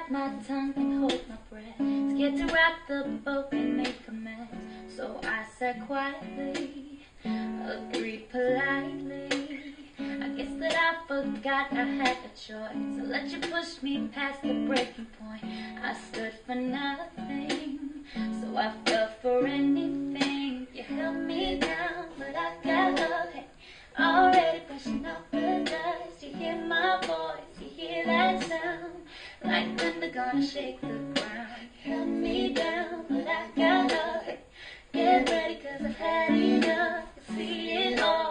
bite my tongue and hold my breath. Scared to rock the boat and make a mess. So I said quietly, agreed politely. I guess that I forgot I had a choice. I let you push me past the breaking point. I stood for nothing, so I fell for anything. You held me down, but I got up. Hey, already brushing off the dust. You hear my voice, you hear that sound, like thunder gonna shake the ground. You held me down, but I got up. Hey, get ready, 'cause I've had enough. You see it all.